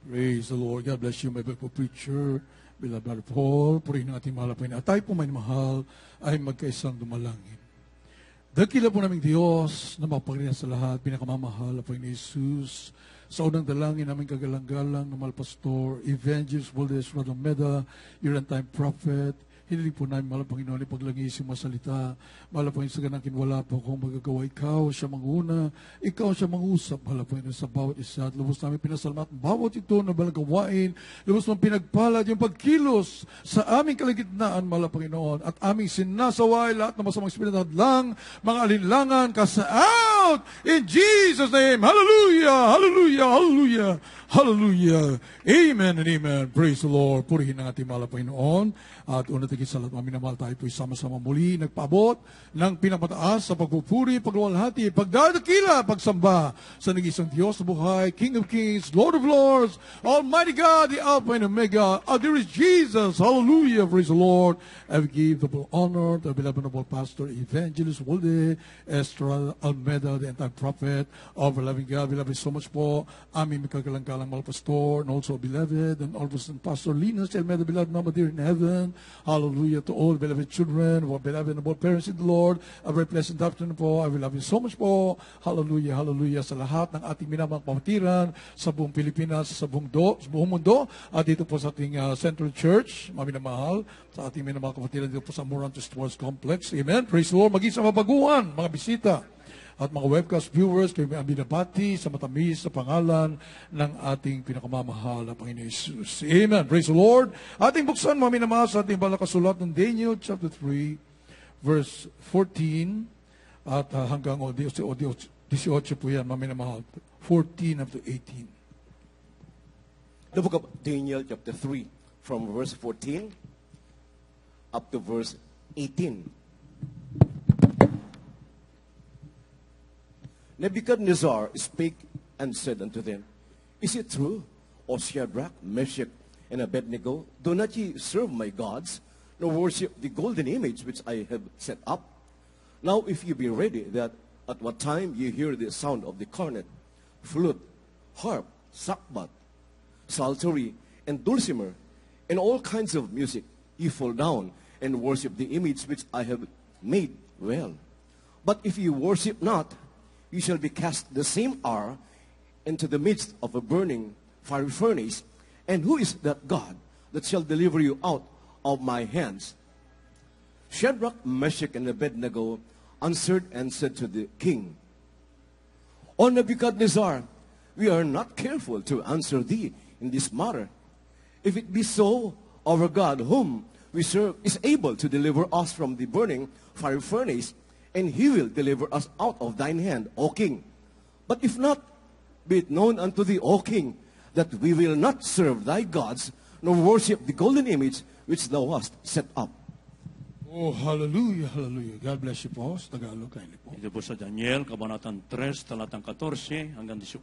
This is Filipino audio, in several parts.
Praise the Lord. God bless you, my beautiful preacher. Beloved Brother Paul, purihin ang ating mahal po at tayo po may mahal ay magkaisang dumalangin. Dakila po naming Diyos na mapagrihan sa lahat, pinakamamahal po ni Jesus. Sa unang dalangin namin kagalang-galang ng mahal pastor, Evangelist Valdez Rodameda, your end-time prophet. Hiniling po namin, mahal Panginoon, ipaglangis yung masalita. Mahal Panginoon, sa ganang kinwala po kung magagawa. Ikaw siya manguna, ikaw siya mangusap. Mahal Panginoon, sa bawat isa. At lubos namin pinasalamat bawat ito na balagawain. Lubos namin pinagpalad yung pagkilos sa aming kalagitnaan, mahal Panginoon. At aming sinasaway lahat ng masamang espiritu lang, mga alinlangan, cast out in Jesus' name. Hallelujah! Hallelujah! Hallelujah! Hallelujah! Amen and amen. Praise the Lord. Purihin ang ating mahal Panginoon. At una tigit sa lahat, minamahal tayo po sama-sama muli nagpaabot ng pinapataas sa pagpupuri, pagluwalhati, pagdadakila, pagsamba sa nag-isang Diyos na buhay, King of Kings, Lord of Lords, Almighty God, the Alpha and Omega. There is Jesus. Hallelujah. Praise the Lord. I give the honor to the beloved noble pastor, Evangelist Walde Estrada Almeda, the entire prophet of the loving God. Beloved so much po. Aming magkagalang-galang mahal pastor, and also beloved, and also Pastor Linus Almeda, beloved Mama dear in heaven. Hallelujah to all beloved children, beloved and all parents in the Lord. A very pleasant afternoon po. I will love you so much po. Hallelujah, hallelujah sa lahat ng ating minamang pamatiran sa buong Pilipinas, sa buong mundo. At dito po sa ating Central Church, maminamahal, sa ating minamang kapatiran dito po sa Moranto Sports Complex. Amen. Praise the Lord. Maging sa mabaguhan, mga bisita at mga webcast viewers, kayo may binabati sa matamis sa pangalan ng ating pinakamamahal na Panginoon Jesus. Amen. Praise the Lord. Ating buksan, mga minamahal, sa ating balakasulat ng Daniel chapter 3, verse 14, at hanggang 18 po yan, mga minamahal. 14 up to 18. The book of Daniel chapter 3, from verse 14 up to verse 18. Nebuchadnezzar spake and said unto them, Is it true, O Shadrach, Meshach, and Abednego, do not ye serve my gods, nor worship the golden image which I have set up? Now if ye be ready, that at what time ye hear the sound of the cornet, flute, harp, sackbut, psaltery, and dulcimer, and all kinds of music, ye fall down and worship the image which I have made well. But if ye worship not, you shall be cast the same hour into the midst of a burning fiery furnace. And who is that God that shall deliver you out of my hands? Shadrach, Meshach, and Abednego answered and said to the king, O Nebuchadnezzar, we are not careful to answer thee in this matter. If it be so, our God, whom we serve, is able to deliver us from the burning fiery furnace, and he will deliver us out of thine hand, O king. But if not, be it known unto thee, O king, that we will not serve thy gods, nor worship the golden image which thou hast set up. Oh, hallelujah, hallelujah. God bless you po. Sa Tagalog, kayo po. Ito po sa Daniel, Kabanatang 3, talatang 14 hanggang 18.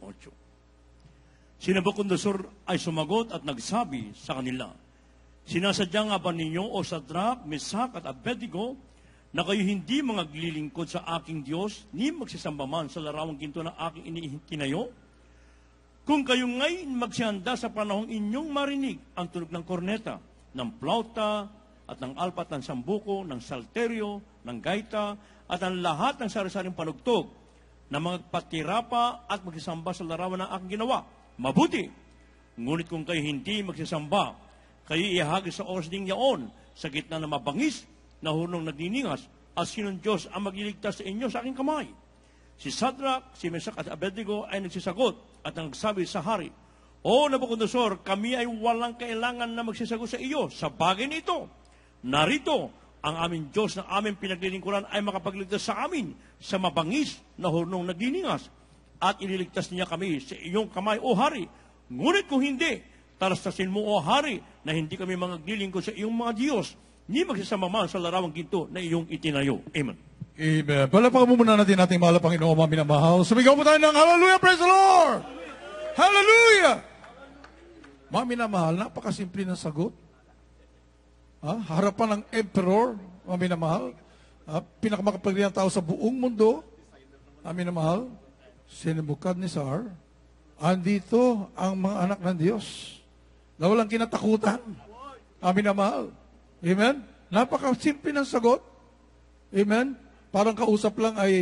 Si Nabucodonosor ay sumagot at nagsabi sa kanila, Sinasadya nga ba ninyo, O Shadrach, Meshach, at Abednego, na kayo hindi maglilingkod sa aking Diyos, ni magsisamba man sa larawang ginto na aking itinayo? Kung kayo ngayon magsihanda sa panahong inyong marinig ang tunog ng korneta, ng plauta, at ng alpat ng sambuko, ng salteryo, ng gaita, at ang lahat ng sari-saring panugtog, na magpatirapa at magsisamba sa larawan ng aking ginawa, mabuti. Ngunit kung kayo hindi magsisamba, kayo ihagis sa oras ding yaon, sa gitna ng mabangis, na hurnong nagniningas, at sinong Diyos ang magliligtas sa inyo sa aking kamay? Si Shadrach, si Meshach at Abednego ay nagsisagot at nagsabi sa hari, O Nabucodonosor, kami ay walang kailangan na magsisagot sa iyo sa bagay nito. Narito, ang aming Diyos na aming pinaglilingkuran ay makapagligtas sa amin sa mabangis na hurnong nagniningas, at ililigtas niya kami sa iyong kamay, O hari. Ngunit kung hindi, talastasin mo, O hari, na hindi kami maglilingkod sa iyong mga Diyos, ni magsasama man sa larawang ginto na iyong itinayo. Amen. Amen. Palapakan mo muna natin ating mahal na Panginoon, mga minamahal. Sumigaw po tayo ng Hallelujah, praise the Lord! Hallelujah! Mga minamahal, napakasimple ng sagot. Harapan ng emperor, mga minamahal. Pinakamakapagliyang tao sa buong mundo, mga minamahal, si Nebuchadnezzar, andito ang mga anak ng Diyos na walang kinatakutan. Amin na mahal. Amen? Napakasimple ng sagot. Amen? Parang kausap lang ay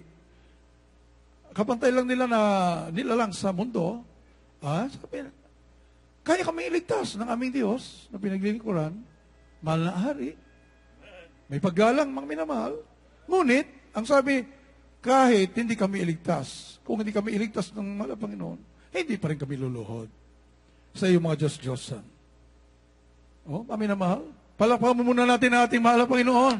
kapantay lang nila lang sa mundo. Sabi, kaya kami iligtas ng aming Diyos na pinaglilingkuran, mahal na hari. May paggalang, mga minamahal. Ngunit, ang sabi, kahit hindi kami iligtas, kung hindi kami iligtas ng mahal na Panginoon, hindi pa rin kami luluhod sa iyong mga Diyos-Diyosan. Mga minamahal, palakpakan mo muna natin ang ating mahal na Panginoon.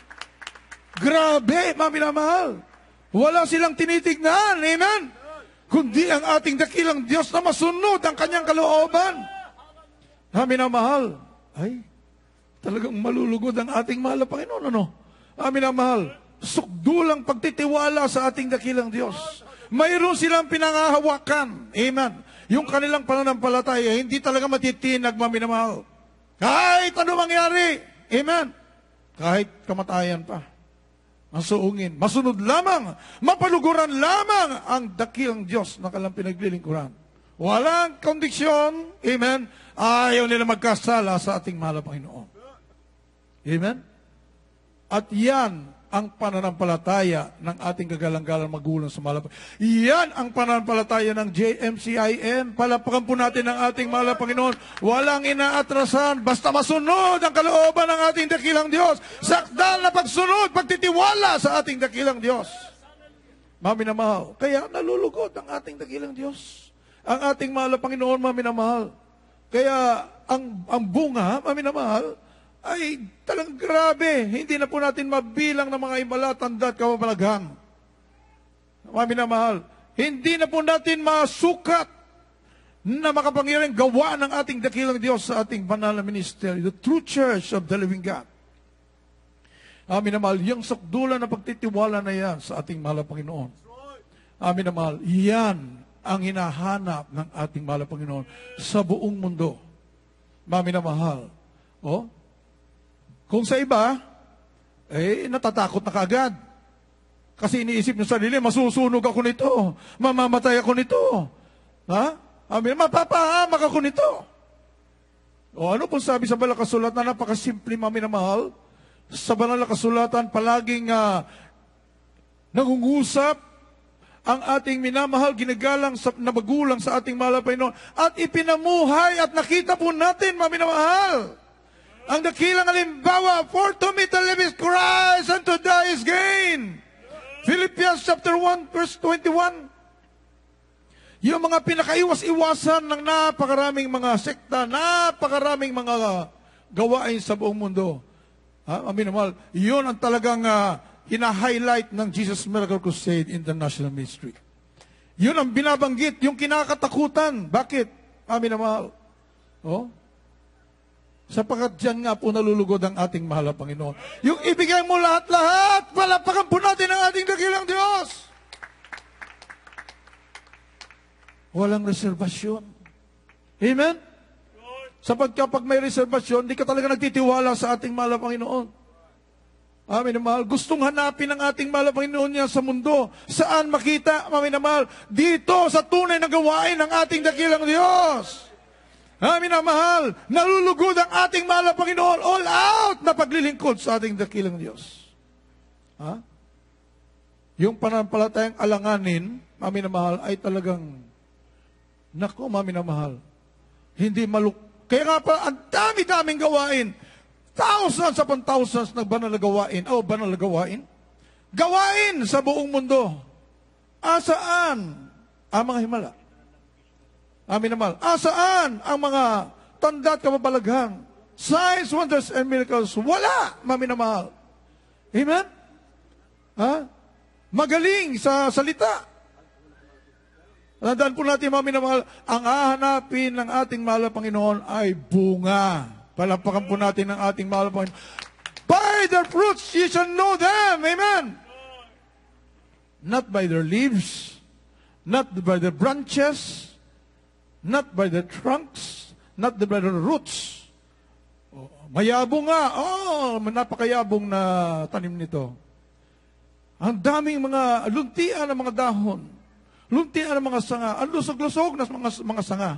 Grabe, mga minamahal. Wala silang tinitignan, amen? Kundi ang ating dakilang Diyos na masunod ang kanyang kalooban. Mga minamahal, ay, talagang malulugod ang ating mahal na Panginoon, ano? Mga minamahal, sukdulang pagtitiwala sa ating dakilang Diyos. Mayroon silang pinangahawakan, amen? Yung kanilang pananampalataya, hindi talaga matitinag, mga minamahal. Kahit ano mangyari, amen? Kahit kamatayan pa. Masuungin, masunod lamang, mapaluguran lamang ang dakilang Diyos na kanilang pinaglilingkuran. Walang kondisyon, amen, ayaw nila magkasala sa ating mahal na Panginoon. Amen? At yan ang pananampalataya ng ating kagalang-galang magulang sa mahal na Panginoon. Yan ang pananampalataya ng JMCIM. Palapakan po natin ang ating mahal na Panginoon. Walang inaatrasan, basta masunod ang kalooban ng ating dakilang Diyos. Sakdal na pagsunod, pagtitiwala sa ating dakilang Diyos. Mami na mahal. Kaya nalulugod ang ating dakilang Diyos. Ang ating mahal na Panginoon, mami na mahal. Kaya ang bunga, mami na mahal, ay talagang grabe. Hindi na po natin mabilang ng mga himala, tanda at kababalaghan. Mami na mahal, hindi na po natin masukat na makapangyarihang gawa ng ating dakilang Diyos sa ating banal na ministry, the true church of the living God. Mami na mahal, yung sakdulan na pagtitiwala na yan sa ating mahal na Panginoon. Mami na mahal, yan ang hinahanap ng ating mahal na Panginoon sa buong mundo. Mami na mahal, kung sa iba, natatakot na kaagad. Kasi iniisip ng sarili, masusunog ako nito. Mamamatay ako nito. Mapapahamak ako nito. Ano pong sabi sa Banal na Kasulatan, napakasimple, mami na mahal. Sa Banal na Kasulatan, palaging nangungusap ang ating minamahal, ginagalang na magulang sa ating mahal na Panginoon. At ipinamuhay at nakita po natin, mami na mahal, ang dakilang halimbawa, for to me to live is Christ, and to die is gain. Philippians chapter 1, verse 21. Yung mga pinakaiwas-iwasan ng napakaraming mga sekta, napakaraming mga gawain sa buong mundo. Amin naman, yun ang talagang hina-highlight ng Jesus Miracle Crusade International Ministry. Yun ang binabanggit, yung kinakatakutan. Bakit? Amin naman. Sapagkat dyan nga po nalulugod ang ating mahal na Panginoon. Yung ibigay mo lahat-lahat, palapakan po natin ang ating dakilang Diyos. Walang reservasyon. Amen? Sapagkat kapag may reservasyon, di ka talaga nagtitiwala sa ating mahal na Panginoon. Amin na mahal. Gustong hanapin ang ating mahal na Panginoon niya sa mundo. Saan makita, amin na mahal? Dito sa tunay na gawain ng ating dakilang Diyos. Amin na mahal, nalulugod ang ating mahal na Panginoon, all out na paglilingkod sa ating dakilang Diyos. Yung pananampalatayang alanganin, amin na mahal, ay talagang, naku, amin na mahal, hindi kaya nga pa, ang dami-daming gawain, thousands upon thousands na banal na gawain, banal na gawain, gawain sa buong mundo. Asaan ang mga himala? Amin naman. Saan ang mga tanda at kababalaghan? Signs, wonders, and miracles. Wala, mami na mahal. Amen? Magaling sa salita. Tandaan po natin, mami na mahal, ang hahanapin ng ating mahal na Panginoon ay bunga. Palapakan po natin ang ating mahal na Panginoon. By their fruits, you shall know them. Amen? Not by their leaves, not by their branches, not by the trunks, not by the roots. Mayabong nga. Napakayabong na tanim nito. Ang daming mga luntian ng mga dahon. Luntian ang mga sanga. Ang lusog-lusog na mga sanga.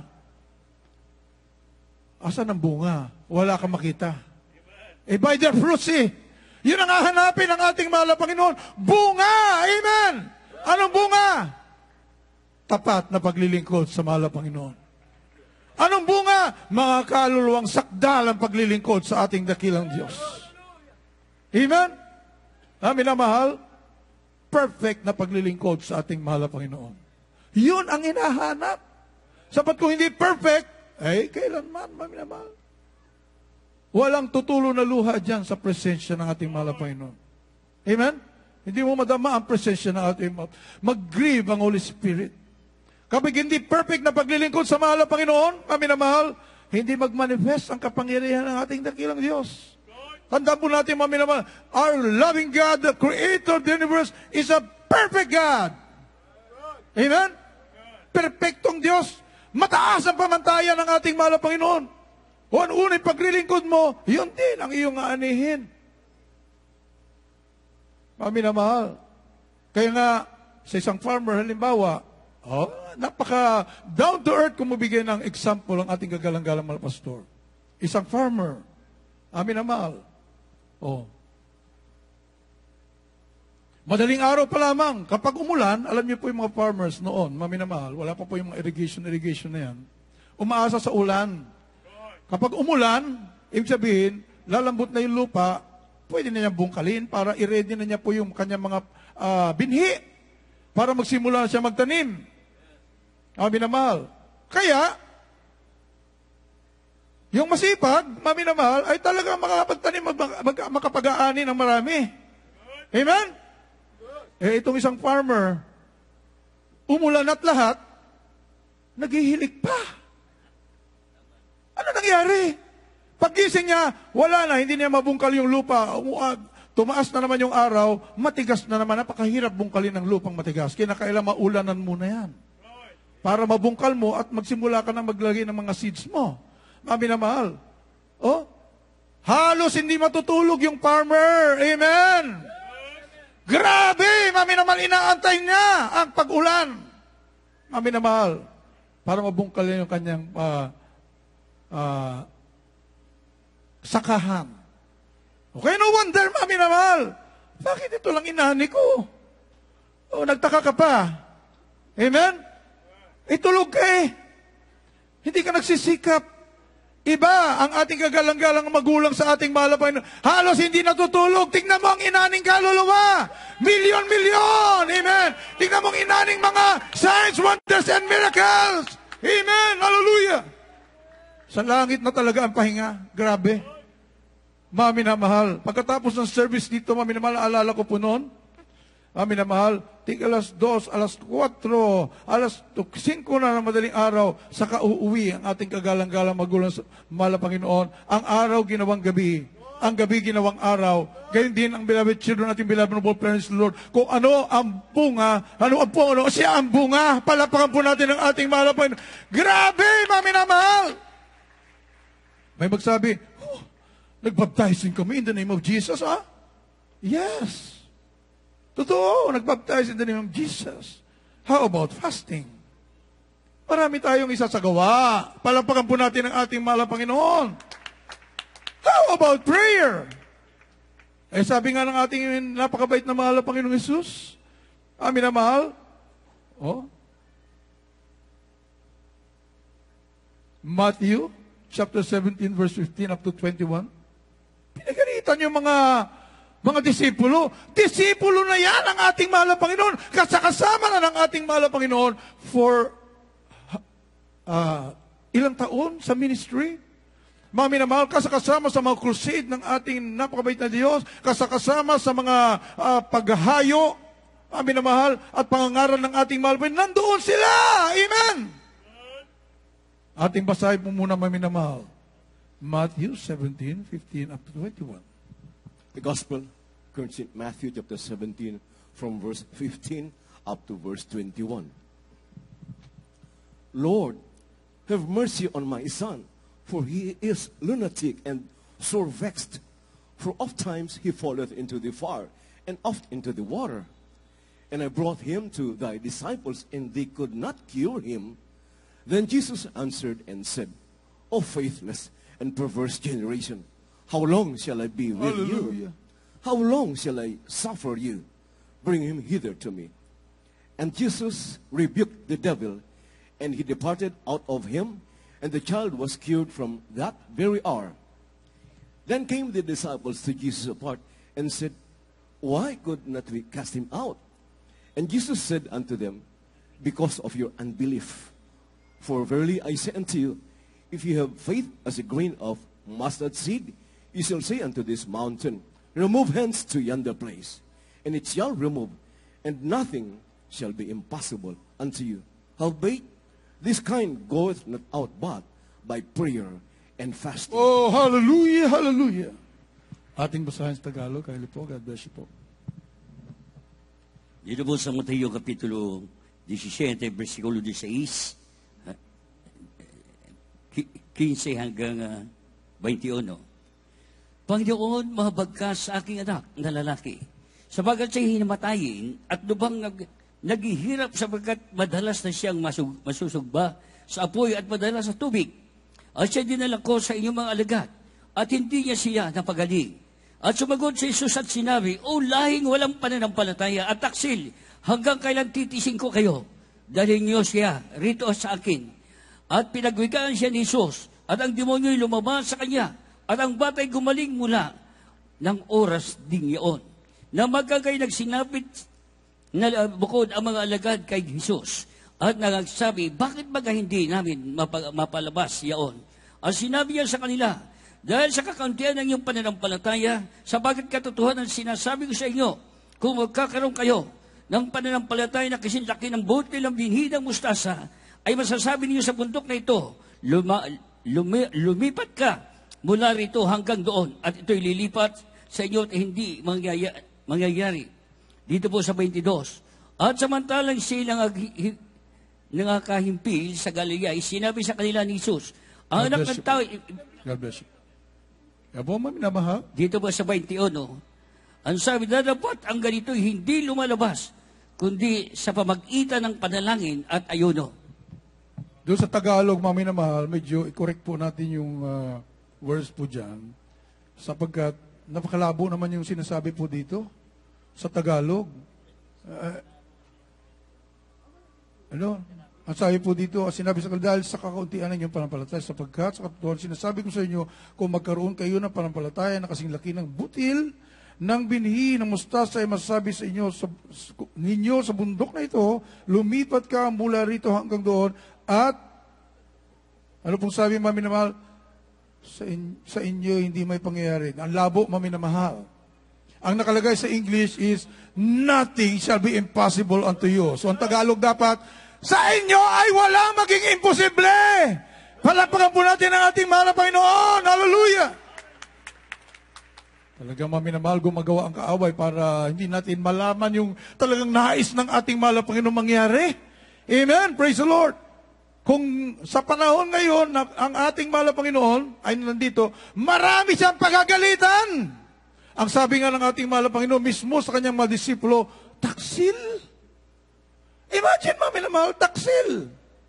Asan ang bunga? Wala kang makita. By their fruits, Yun ang hahanapin ng ating mahal na Panginoon. Bunga! Amen! Anong bunga? Tapat na paglilingkod sa mahal na Panginoon. Anong bunga? Mga kaluluwang sakdal ang paglilingkod sa ating dakilang Diyos. Amen? Amin na mahal, perfect na paglilingkod sa ating mahal na Panginoon. Yun ang hinahanap. Sapat kung hindi perfect, kailanman, amin na mahal. Walang tutulo na luha dyan sa presensya ng ating mahal na Panginoon. Amen? Hindi mo madama ang presensya ng ating mag-grieve ang Holy Spirit. Kapag hindi perfect na paglilingkod sa mahal na Panginoon, amin na mahal, hindi mag-manifest ang kapangyarihan ng ating dakilang Diyos. Tandaan po natin, amin na mahal, our loving God, the Creator of the universe, is a perfect God. Amen? Perfectong Diyos. Mataas ang pamantayan ng ating mahal na Panginoon. O ang unang paglilingkod mo, yun din ang iyong aanihin. Amin na mahal. Kaya nga, sa isang farmer, halimbawa, napaka down to earth kung mabigay ng example ang ating kagalang-galang mahal pastor. Isang farmer, amin na mahal. Madaling araw pa lamang, kapag umulan, alam niyo po yung mga farmers noon, amin na mahal, wala pa po yung mga irrigation na yan, umaasa sa ulan. Kapag umulan, ibig sabihin, lalambot na yung lupa, pwede na niya bungkalin para i-ready na niya po yung kanyang mga binhi para magsimula na siya magtanim. Amin na mahal. Kaya, yung masipag, amin na mahal, ay talaga makakapagtanim, makapag-aani ng marami. Amen? Itong isang farmer, umulan at lahat, naghihilig pa. Ano nangyari? Paggising niya, wala na, hindi niya mabungkal yung lupa. Tumaas na naman yung araw, matigas na naman. Napakahirap bungkalin ng lupang matigas. Kinakailangan maulanan muna yan. Para mabungkal mo at magsimula ka na maglagay ng mga seeds mo. Mami na mahal. Halos hindi matutulog yung farmer. Amen! Grabe! Mami na mahal, inaantay niya ang pag-ulan. Mami na mahal. Para mabungkal yung kanyang sakahan. Okay, no wonder, mami na mahal. Bakit ito lang inani ko? Nagtaka ka pa. Amen? Itulog ka Hindi ka nagsisikap. Iba ang ating kagalang-galang magulang sa ating mahal na Panginoon. Halos hindi natutulog. Tingnan mo ang inaning kaluluwa. Milyon-milyon. Amen? Tingnan mo ang inaning mga signs, wonders, and miracles. Amen? Hallelujah. Sa langit na talaga ang pahinga. Grabe. Mami na mahal. Pagkatapos ng service dito, mami na mahal, alala ko po noon. Mami na mahal, alas 2, alas 4, alas 5 na ng madaling araw, saka uuwi ang ating kagalang-galang magulang sa mahal na Panginoon. Ang araw ginawang gabi. Ang gabi ginawang araw. Ganyan din ang beloved children natin, beloved noble parents, Lord. Kung ano ang bunga, siya ang bunga. Palapakan po natin ang ating mahal na Panginoon. Grabe, mami na mahal. May magsabi, nagbaptizing kami in the name of Jesus, Yes. Totoo, nagbaptize in the name of Jesus. How about fasting? Marami tayong isasagawa. Palampakan po natin ang ating mahal na Panginoon. How about prayer? Sabi nga ng ating napakabait na mahal na Panginoong Jesus, amin na mahal, Matthew chapter 17, verse 15 up to 21. Pinagalitan yung mga disipulo. Disipulo na yan ang ating mahal na Panginoon. Kasama na ng ating mahal na Panginoon for ilang taon sa ministry. Mami na mahal, kasama sa mga crusade ng ating napakabait na Diyos. Kasama sa mga paghahayo. Mami na mahal, at pangangaral ng ating mahal na Panginoon. Nandoon sila! Amen! Ating basahin po muna, mami na mahal. Matthew 17, 15 up to 21. The Gospel according to Matthew chapter 17 from verse 15 up to verse 21. Lord, have mercy on my son, for he is lunatic and sore vexed. For oft times he falleth into the fire, and oft into the water. and I brought him to thy disciples, and they could not cure him. Then Jesus answered and said, O faithless and perverse generation, how long shall I be with Hallelujah. you? How long shall I suffer you? Bring him hither to me. And Jesus rebuked the devil, and he departed out of him, and the child was cured from that very hour. Then came the disciples to Jesus apart, and said, Why could not we cast him out? And Jesus said unto them, Because of your unbelief. For verily I say unto you, if you have faith as a grain of mustard seed, you shall say unto this mountain, Remove hence to yonder place, and it shall remove, and nothing shall be impossible unto you. Howbeit, this kind goeth not out but by prayer and fasting. Oh, hallelujah, hallelujah. Ating basahin sa Tagalog. Kaili po, God bless you po. Dito po sa Mateo Kapitulo 17, versikulo 16, 15 hanggang 21. Panginoon, mahabag ka sa aking anak na lalaki, sabagat siya'y hinamatayin at lubhang naghihirap sapagkat madalas na siyang masusugba sa apoy at madalas sa tubig. At siya dinala ko sa inyong mga alagad, at hindi niya siya napagaling. At sumagot si Jesus at sinabi, O lahing walang pananampalataya at taksil, hanggang kailan titisin ko kayo? Dalhin niyo siya rito sa akin. At pinagwikaan siya ni Jesus, at ang demonyo'y lumabas sa kanya, at ang batay gumaling mula ng oras ding iyon. Na magkagay nagsinapit na bukod ang mga alagad kay Jesus, at nagsabi, bakit baga hindi namin mapalabas yaon? At sinabi niya sa kanila, dahil sa kakauntian ng iyong pananampalataya, sabagat katotohanan sinasabi ko sa inyo, kung magkakaroon kayo ng pananampalataya na kasinlaki ng butil ng binhi ng mustasa, ay masasabi niyo sa bundok na ito, lumipat ka mula rito hanggang doon, at ito'y lilipat sa inyo at hindi mangyayari. Dito po sa 22, at samantalang silang nangakahimpil sa Galilea, sinabi sa kanila ni Jesus, ang anak ng tao... God bless you. Kaya po, minamahal. Dito po sa 21, ang sabi na dapat ang ganito'y hindi lumalabas, kundi sa pamagitan ng panalangin at ayuno. Doon sa Tagalog, minamahal, medyo i-correct po natin yung words po dyan, sapagkat napakalabo naman yung sinasabi po dito sa Tagalog. Ang sabi po dito, sinabi sa kanila, dahil sa kakauntian ng inyong panampalataya, sapagkat sa katotohanan, sinasabi ko sa inyo, kung magkaroon kayo ng panampalataya na kasing laki ng butil, ng binhi ng mustasa ay masasabi sa inyo, ninyo sa bundok na ito, lumipat ka mula rito hanggang doon, at, ano pong sabi, maminamahal, sa inyo hindi may pangyayari. Ang labo, maminamahal. Ang nakalagay sa English is, nothing shall be impossible unto you. So ang Tagalog dapat, sa inyo ay walang maging imposible. Palakpakan po natin ang ating mahal na Panginoon. Hallelujah! Talagang maminamahal, gumagawa ang kaaway para hindi natin malaman yung talagang nais ng ating mahal na Panginoon mangyari. Amen? Praise the Lord! Kung sa panahon ngayon na ang ating mahal na Panginoon ay nandito, marami siyang pagagalitan. Ang sabi nga ng ating mahal na Panginoon mismo sa kanyang mga disipulo, taksil. Imagine, mami na mahal, taksil.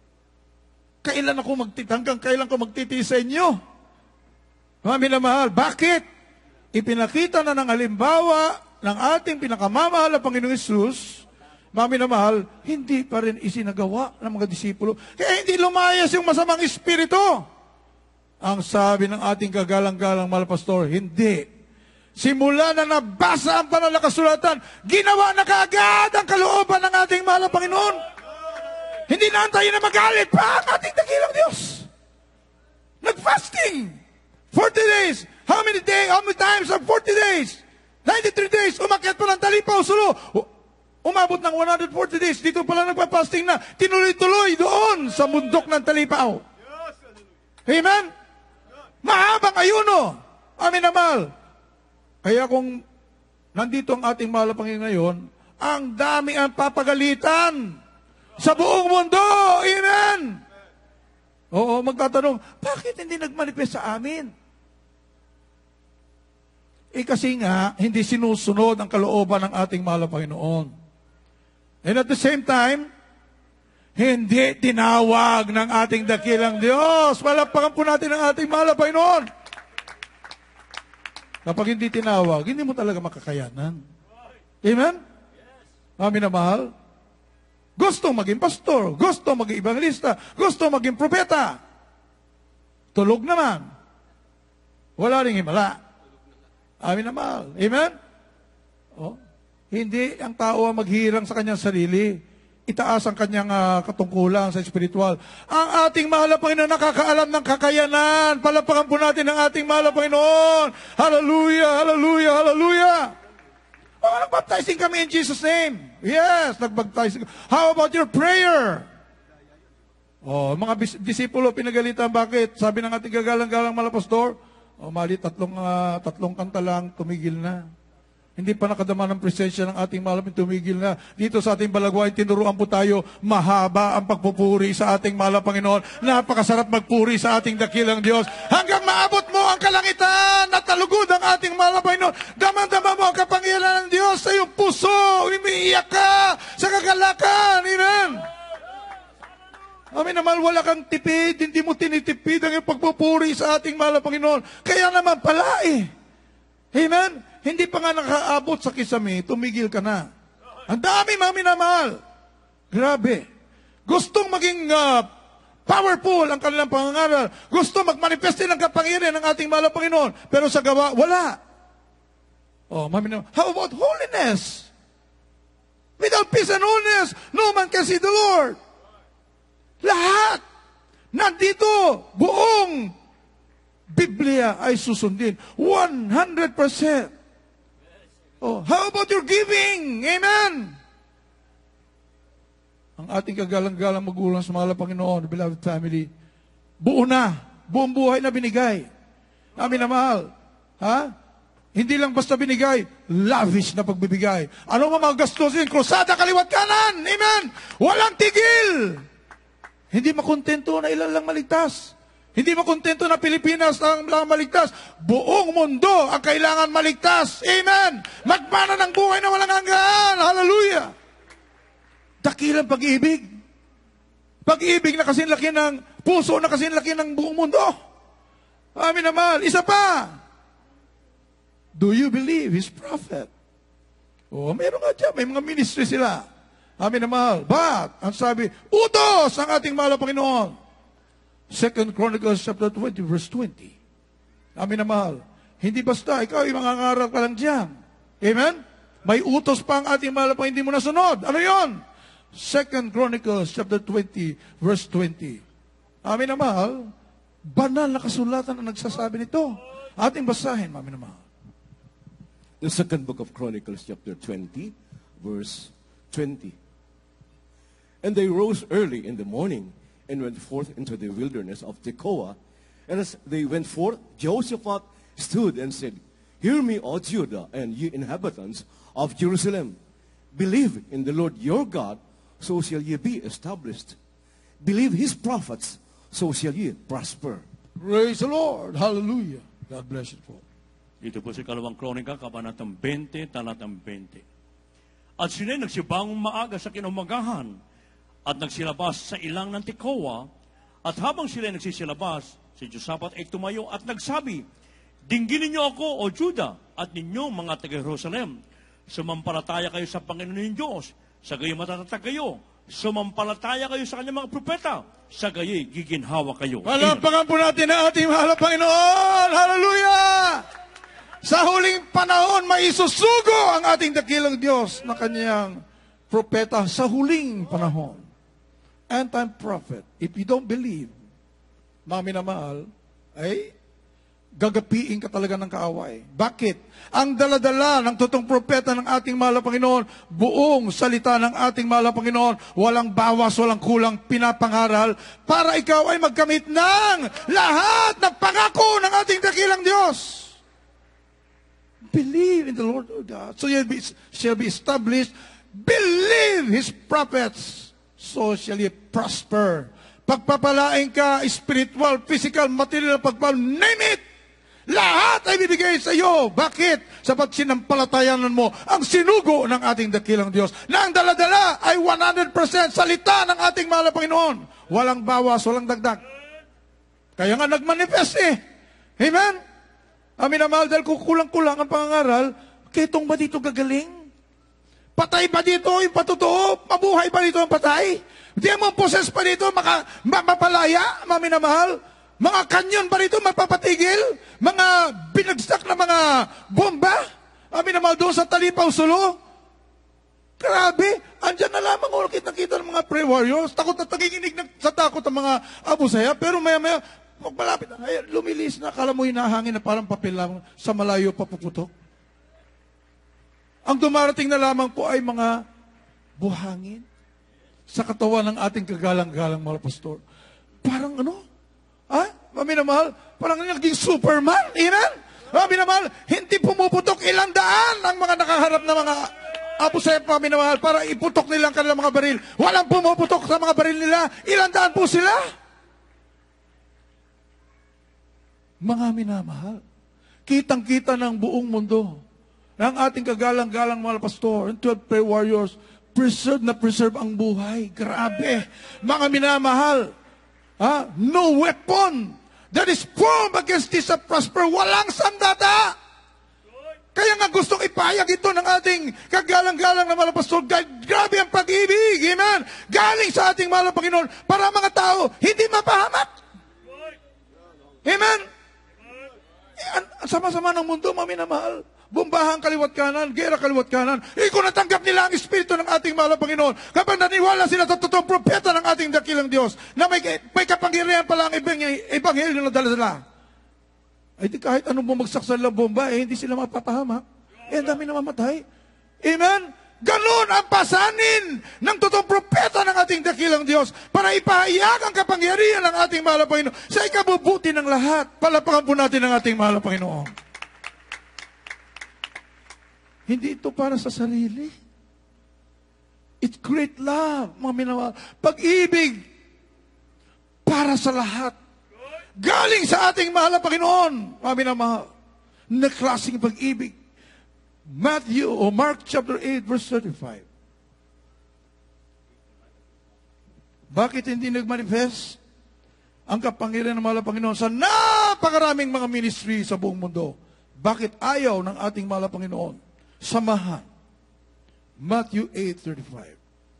Hanggang kailan ko magtitiis sa inyo? Mami na mahal, bakit? Ipinakita na ng halimbawa ng ating pinakamamahal na Panginoong Hesus, mami na mahal, hindi pa rin isinagawa ng mga disipulo. Kaya hindi lumayas yung masamang espiritu. Ang sabi ng ating kagalang-galang mahal pastor, hindi. Simula na nabasa ang banal na kasulatan, ginawa na kaagad ang kalooban ng ating mahal na Panginoon. Hindi na antayin na magalit pa ang ating dakilang Diyos. Nag-fasting. 40 days. How many times of 40 days? 93 days. Umakyat pa ng Talipaw, Sulu. Umabot ng 140 days. Dito pala nagpa-fasting na. Tinuloy-tuloy doon sa bundok ng Talipaw. Amen? Mahabang ayuno. Amin na mahal. Kaya kung nandito ang ating mahal na Panginoon ngayon, ang dami ang papagalitan sa buong mundo. Amen! Oo, magtatanong, bakit hindi nagmanifest sa amin? Kasi nga, hindi sinusunod ang kalooban ng ating mahal na Panginoon. And at the same time, hindi tinawag ng ating dakilang Diyos. Palakpakan po natin ang ating mahal na Panginoon. Kapag hindi tinawag, hindi mo talaga makakayanan. Amen? Amin na mahal. Gusto maging pastor, gusto maging evangelista, gusto maging propeta. Tulog naman. Wala ring himala. Amin na mahal. Amen? Oh. Hindi ang tao ang maghirang sa kanyang sarili. Itaas ang kanyang katungkulan sa spiritual. Ang ating mahal na Panginoon nakakaalam ng kakayanan. Palapakan po natin ang ating mahal na Panginoon. Hallelujah, hallelujah, hallelujah. Oh, nagbaptizing kami in Jesus' name. Yes, nagbaptizing. How about your prayer? Oh, mga disipulo pinagalitan, bakit? Sabi ng ating gagalang-galang malapastor, mali, tatlong kanta lang, tumigil na. Hindi pa nakadama ng presensya ng ating malapit, tumigil na. Dito sa ating Balagway, tinuruan po tayo, mahaba ang pagpupuri sa ating mahal na Panginoon. Napakasarap magpuri sa ating dakilang Diyos. Hanggang maabot mo ang kalangitan at talugod ang ating mahal na Panginoon. Damang-dama mo ang kapangyarihan ng Diyos sa iyong puso. Umiiyak ka sa kagalakan. Amen. Amin naman, wala kang tipid. Hindi mo tinitipid ang iyong pagpupuri sa ating mahal na Panginoon. Kaya naman pala eh. Amen. Hindi pa nga nakaabot sa kisame, tumigil ka na. Ang dami, mga minamahal. Grabe. Gustong maging powerful ang kanilang pangangaral. Gusto magmanifest din ang kapangyarihan ng ating mahal na Panginoon. Pero sa gawa, wala. Oh, mga minamahal. How about holiness? Without peace and holiness, no man can see the Lord. Lahat. Nandito, buong Biblia ay susundin. 100%. Oh, how about your giving? Amen. Ang ating kagalang-galang magulang sa mahal na Panginoon, beloved family, buo na, buong buhay na binigay. Amin na mahal. Ha? Hindi lang basta binigay, lavish na pagbibigay. Ano mga gastusin? Krusada, kaliwat kanan. Amen. Walang tigil. Hindi makontento na ilan lang maligtas. Hindi makontento na Pilipinas ang lang maligtas. Buong mundo ang kailangan maligtas. Amen! Magmana ng buhay na walang hanggan. Hallelujah! Dakilang pag-ibig. Pag-ibig na kasinlaki ng puso, na kasinlaki ng buong mundo. Amin naman. Isa pa. Do you believe His prophet? Oh, meron nga dyan. May mga ministry sila. Amin naman. But, ang sabi, utos ang ating mahal na Panginoon. 2 Chronicles chapter 20, verse 20. Amin na mahal. Hindi basta, ikaw yung mangangarap ka lang dyan. Amen? May utos pa ang ating mahal pa hindi mo nasunod. Ano yon? 2 Chronicles chapter 20, verse 20. Amin na mahal, banal na kasulatan ang nagsasabi nito. Ating basahin, amin na mahal. The second book of Chronicles chapter 20, verse 20. And they rose early in the morning and went forth into the wilderness of Tekoa. And as they went forth, Jehoshaphat stood and said, Hear me, O Judah, and ye inhabitants of Jerusalem. Believe in the Lord your God, so shall ye be established. Believe His prophets, so shall ye prosper. Praise the Lord. Hallelujah. God bless you po. Ito po si Kalawang Kronika, Kabanatang 20, Talatang 20. At sila'y nagsibangong maaga sa kinumagahan, at nagsilabas sa ilang ng Tekoa, at habang sila nagsisilabas, si Josaphat ay tumayo at nagsabi, Dingginin niyo ako, O Judah, at ninyong mga taga-Jerusalem. Sumampalataya kayo sa Panginoon ninyong Diyos, sa gayon matatatag kayo. Sumampalataya kayo sa kanyang mga propeta, sa gayon giginhawa kayo. Palapakan po natin ang ating mahal na Panginoon. Hallelujah! Sa huling panahon, maisusugo ang ating dakilang Diyos na kanyang propeta sa huling panahon. End-time prophet. If you don't believe, mga minamahal, ay gagapiin ka talaga ng kaaway. Bakit? Ang daladala ng totoong propeta ng ating mahal na Panginoon, buong salita ng ating mahal na Panginoon, walang bawas, walang kulang, pinapangaral, para ikaw ay magkamit ng lahat ng pangako ng ating dakilang Diyos. Believe in the Lord your God, so you shall be established. Believe His prophets, so shall ye prosper. Pagpapalain ka, spiritual, physical, material, name it. Lahat ay bibigay sa iyo. Bakit? Sapat sinampalatayanan mo ang sinugo ng ating dakilang Diyos na ang daladala ay 100% salita ng ating mahal na Panginoon. Walang bawas, walang dagdag. Kaya nga nagmanifest eh. Amen? Amin na mahal, dahil kukulang-kulang ang pangangaral, ketong ba dito gagaling? Patay ba dito yung patotoo? Mabuhay ba dito ang patay? Demon possessed pa dito, mapalaya, mami na mahal? Mga kanyon ba rito mapapatigil? Mga binagsak na mga bomba? Amin na mahal doon sa Talipaw, Sulu? Grabe, andyan na lamang ulit nakita ng mga prayer warriors. Takot na tagiginig sa takot ang mga Abu Sayyaf. Pero maya-maya, magmalapit na, ay, lumilis na, akala mo hinahangin na parang papel lang sa malayo papuputok. Ang dumarating na lamang po ay mga buhangin sa katawan ng ating kagalang-galang mga pastor. Parang ano? Mami na mahal, parang naging Superman. Amen? Mami na mahal, hindi pumuputok 100 ang mga nakaharap na mga Abu Sayyaf, mami na mahal, para iputok nila ang kanilang mga baril. Walang pumuputok sa mga baril nila. 100 po sila. Mga minamahal, kitang-kita ng buong mundo ng ating kagalang-galang mga pastor and 12 prayer warriors, preserve ang buhay. Grabe. Mga minamahal, no weapon that is formed against this shall prosper. Walang sandata. Kaya nga gustong ipahayag ito ng ating kagalang-galang na mga pastor. Grabe ang pag-ibig. Amen. Galing sa ating mahal na Panginoon para mga tao hindi mapahamak. Amen. Sama-sama ng mundo, mami na mahal. Bombahan kaliwat kanan, gera kaliwat kanan. Kung natanggap nila ang Espiritu ng ating mahal na Panginoon, kapag naniwala sila sa totoong propeta ng ating dakilang Diyos, na may kapangyarihan pala ang ebanghelyo na dala-dala, ay di kahit anong bumagsak sa bomba, hindi sila mapapahamak. Ang dami na mamatay. Amen? Ganon ang pasanin ng totoong propeta ng ating dakilang Diyos para ipahayag ang kapangyarihan ng ating mahal na Panginoon sa ikabubuti ng lahat. Palapakan po natin ang ating mahal na Panginoon. Hindi ito para sa sarili. It's great love, mga minamahal. Pag-ibig para sa lahat. Galing sa ating mahal na Panginoon, mga minamahal. Na klaseng pag-ibig. Mark chapter 8, verse 35. Bakit hindi nagmanifest ang kapangyarihan ng mahal na Panginoon sa napakaraming mga ministry sa buong mundo? Bakit ayaw ng ating mahal na Panginoon samahan? Matthew 8:35.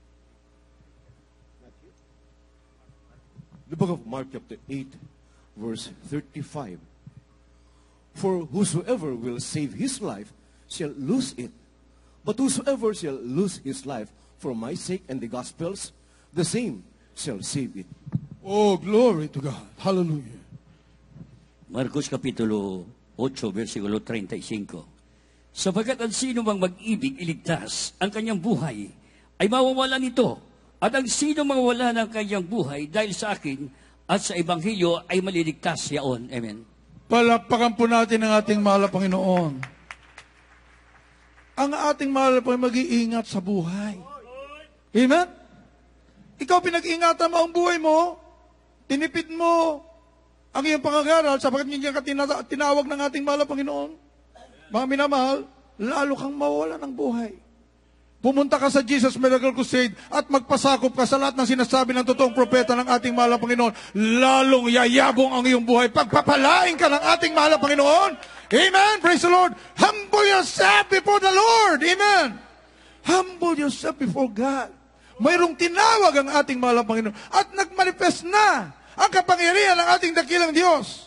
The book of Mark chapter 8, verse 35. For whosoever will save his life shall lose it. But whosoever shall lose his life for my sake and the gospel's, the same shall save it. Oh, glory to God. Hallelujah. Marcos Kapitulo 8, versikulo 35. Sapagkat ang sino mang mag-ibig iligtas ang kanyang buhay, ay mawawala nito. At ang sino mang wala ng kanyang buhay dahil sa akin at sa Ebanghelyo ay maliligtas yaon. Amen. Palakpakan po natin ang ating mahal na Panginoon. Ang ating mahal na Panginoon mag-iingat sa buhay. Amen? Ikaw pinag-ingatan mo ang buhay mo, tinipid mo ang iyong pangangaral sapagkat hindi ka tinawag ng ating mahal na Panginoon. Mga minamahal, lalo kang mawala ng buhay. Pumunta ka sa Jesus Miracle Crusade at magpasakop ka sa lahat ng sinasabi ng totoong propeta ng ating mahal na Panginoon. Lalong yayabong ang iyong buhay. Pagpapalain ka ng ating mahal na Panginoon. Amen. Praise the Lord. Humble yourself before the Lord. Amen. Humble yourself before God. Mayroong tinawag ang ating mahal na Panginoon at nagmanifest na ang kapangyarihan ng ating dakilang Diyos.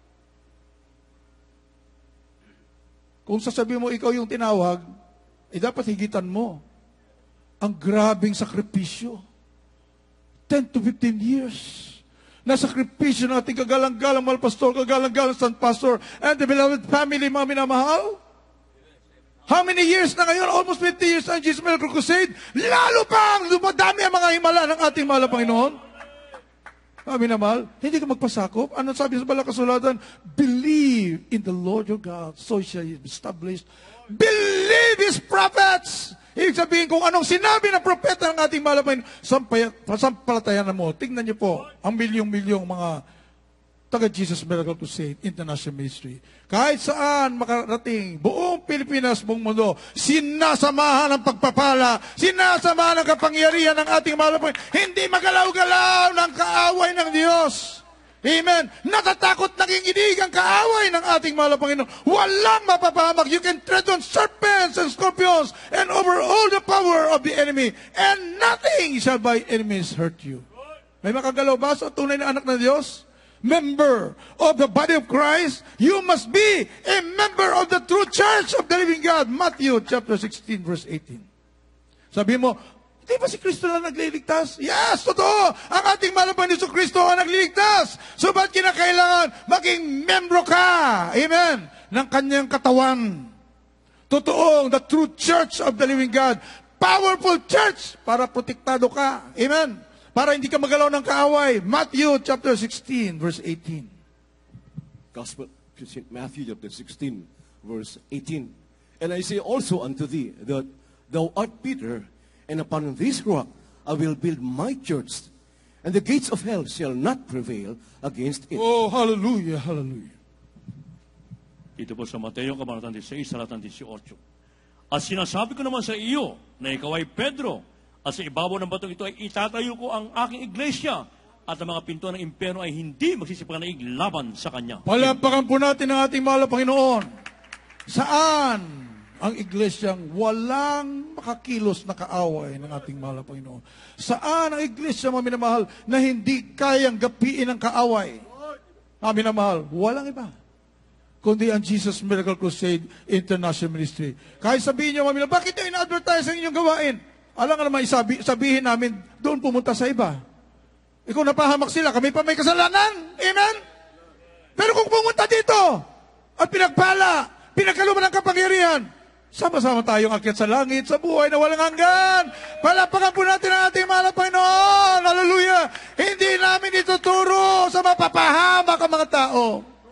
Kung sasabihin mo ikaw yung tinawag, dapat higitan mo ang grabing sakripisyo. 10 to 15 years na sakripisyo ng ating kagalang-galang mahal pastor, kagalang-galang son pastor, and the beloved family, mga minamahal. How many years na ngayon? Almost 50 years ang Jesus Miracle Crusade. Lalo pang dumadami ang mga himala ng ating mahal na Panginoon. Mga minamahal, hindi ka magpasakop. Ano sabi sa Balang Kasulatan? Believe in the Lord your God, so shall you be established. Believe His prophets. Ibig sabihin, kung anong sinabi ng propeta ng ating mahal na Panginoon, sampalatayan mo. Tingnan niyo po, ang milyong-milyong mga taga Jesus Miracle Crusade International Ministry. Kahit saan makarating, buong Pilipinas, buong mundo, sinasamahan ng pagpapala, sinasamahan ng kapangyarihan ng ating mahal na Panginoon. Hindi magalaw-galaw ng kaaway ng Diyos. Amen. Natatakot nanginginig ang kaaway ng ating mahal na Panginoon. Walang mapapahamak. You can tread on serpents and scorpions and over all the power of the enemy, and nothing shall by enemies hurt you. May makagalaw ba sa tunay na anak ng Diyos? Member of the body of Christ, you must be a member of the true church of the living God. Matthew chapter 16 verse 18. Sabi mo, di ba si Kristo lang nagliligtas? Yes, totoo. Ang ating mahal na Panginoon Kristo ang nagliligtas. Subalit kinakailangan maging membro ka, amen, ng kanyang katawan. Totoong, the true church of the living God. Powerful church para protektado ka. Amen. Para hindi ka magalaw ng kaaway. Matthew chapter 16 verse 18. Gospel, Matthew chapter 16 verse 18. And I say also unto thee that thou art Peter, and upon this rock I will build my church, and the gates of hell shall not prevail against it. Oh, hallelujah, hallelujah. Ito po sa Mateo, kabanatang 16, talatang 18. At sinasabi ko naman sa iyo na ikaw ay Pedro, at sa ibabaw ng batong ito ay itatayo ko ang aking iglesia, at ang mga pinto ng impyerno ay hindi magsisipaganaig laban sa kanya. Palapakan po natin ang ating mahal na Panginoon. Saan ang iglesyang walang makakilos na kaaway ng ating mahal na Panginoon? Saan ang iglesia, mga minamahal, na hindi kayang gapiin ng kaaway? Mga minamahal, walang iba kundi ang Jesus Miracle Crusade International Ministry. Kahit sabihin niyo, mga minamahal, bakit yung in-advertise ang inyong gawain? Alam nga naman, sabihin namin, doon pumunta sa iba. Ikaw napahamak sila, kami pa may kasalanan. Amen? Pero kung pumunta dito, at pinagpala, pinagkaluman ng kapangyarihan, sama-sama tayong akyat sa langit, sa buhay na walang hanggan. Palapakan po natin ang ating mahal na Panginoon. Hallelujah! Hindi namin ituturo sa mapapahamak ang mga tao.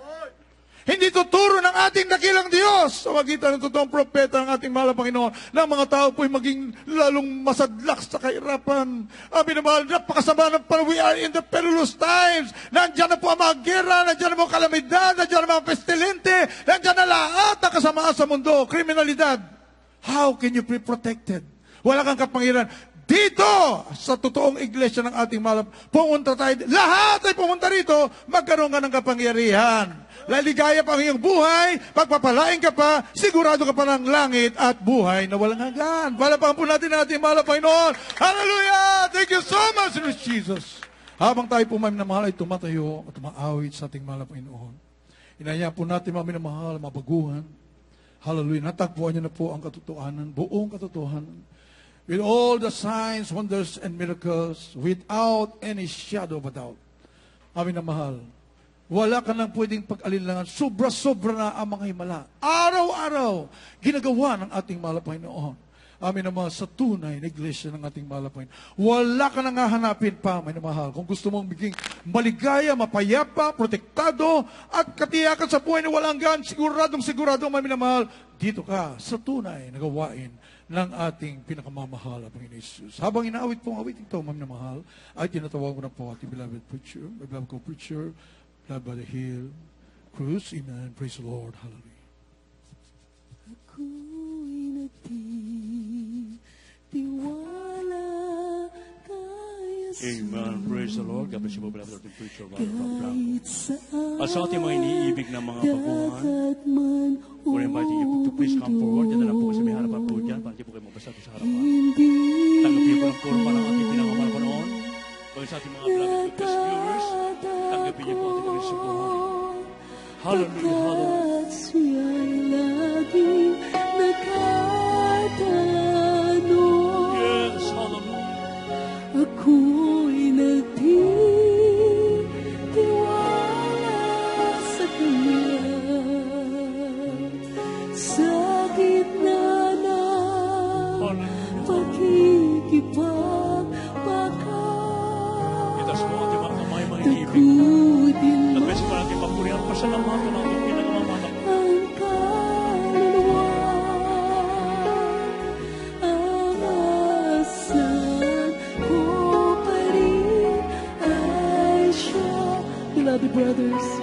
Hindi tuturo ng ating dakilang Diyos sa magitan ng totoong propeta ng ating mahal na Panginoon na ang mga tao po'y maging lalong masadlak sa kahirapan. Amin na mahal, napakasama ng panahon. We are in the perilous times. Nandiyan na po ang mga gera, nandiyan na po ang kalamidad, nandiyan na mga pestilente, nandiyan na lahat ang kasamaan sa mundo, kriminalidad. How can you be protected? Wala kang kapangyarihan. Dito, sa totoong iglesia ng ating mahal, pumunta tayo, lahat ay pumunta rito, magkaroon ka ng kapangyarihan. Laligaya pa ang iyong buhay, pagpapalain ka pa, sigurado ka pa ng langit at buhay na walang hanggan. Palapakan po natin ang ating mahal na Panginoon. Hallelujah! Thank you so much, Lord Jesus. Habang tayo po, mami na mahal, ay tumatayo at tumaawit sa ating mahal na Panginoon. Inaya po natin, mami na mahal, mabaguhan. Hallelujah! Natagpuan niyo na po ang katotohanan, buong katotohanan. With all the signs, wonders, and miracles, without any shadow of a doubt. Amin na mahal, wala ka nang pwedeng pag-alinlangan. Sobra-sobra na ang mga himala. Araw-araw, ginagawa ng ating mahal na Panginoon. Amin na mahal, sa tunay na iglesia ng ating mahal na Panginoon. Wala ka nang hahanapin pa, may mahal. Kung gusto mong maging maligaya, mapayapa, protektado, at katiyakan sa buhay na walang hanggan, siguradong, may minamahal, dito ka sa tunay na gawain ng ating pinakamamahal na Panginoon Jesus. Habang inaawit po ang awit ito, ma'am na mahal, ay tinatawag ko na po ating beloved preacher, my beloved co-preacher, beloved Brother Hill Cruz. Amen. Praise the Lord. Hallelujah. Ako'y nagtitiwala kaya Amen. Praise the Lord. God bless you, beloved preacher, Brother Franco. kahit saan At sa ating mga iniibig na mga baguhan, dagat man we're inviting you to please come forward. Yan na lang po sa may harapan po dyan, para hindi po kayo magbasa sa harapan. hindi Tanggapin po ng kurma ng ating pinakamahal pa noon. Kung sa ating mga beloved guest viewers, tanggapin niyo po ating mga subuhan. Hallelujah, hallelujah. at siya'y laging nakatanong. Yes, hallelujah. Ako'y nagtitiwala sa Kanya sa gitna ng pagkikipagpaka. Itas mo ating mga kamay, mga iniibig. Takudin At beses pa natin papurihan, pasalamatan natin pinakamamahal. ang kaluluwa, ang asan ko pa rin ay siya. Beloved brothers,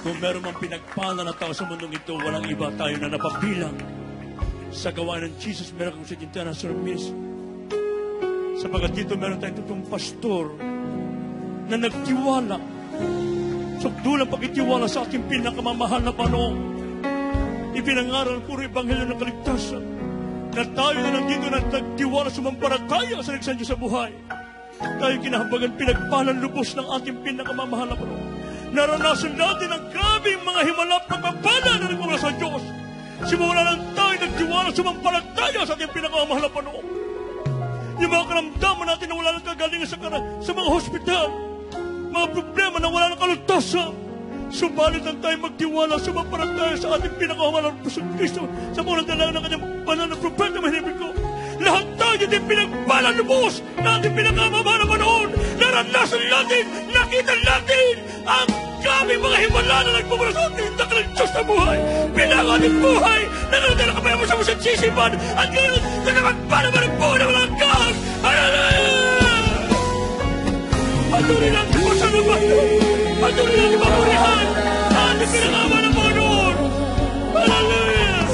Kung meron mang pinagpala na tao sa mundong ito, walang iba tayo na napabilang sa gawain ng Jesus Miracle Crusade International Service. Sapagat dito meron tayong totoong pastor na nagtiwala. Sugdulang pakitiwala sa ating pinakamamahal na Panginoon. Ipinangaral puro ebanghelyo ng kaligtasan na tayo na nandito na nagtiwala sumampalataya sa nagsan Diyos sa buhay. Tayo kinahabagan pinagpalang lubos ng ating pinakamamahal na Panginoon. Naranasan natin ang grabing mga himala pagpapala na nagmula sa Diyos. Simula lang tayo nagtiwala sumampalataya sa ating pinakamamahal na Panginoon. Yung mga karamdaman natin na wala ng kagalingan sa mga hospital, mga problema na wala ng kalutasan, subalit lang tayo magtiwala sumampalataya sa ating pinakamamahal na Kristo sa mga dalaga ng kanyang banal na propeta mahinibig ko. Lahat tayo din pinagpalang lubos na ating pinakamamahal na Panginoon. Naranasan natin, nakita natin ang kaming mga himala na nagmumula sa ating dakalang Diyos na buhay. Pinang ating buhay, nananatala ka pa sa musang sisipan, at ngayon, nagkakagpala ba ng buhay na walang kaan? Hallelujah! Patuloy natin po sa naman. Patuloy natin papurihan ang ating pinakamamahal na Panginoon. Hallelujah!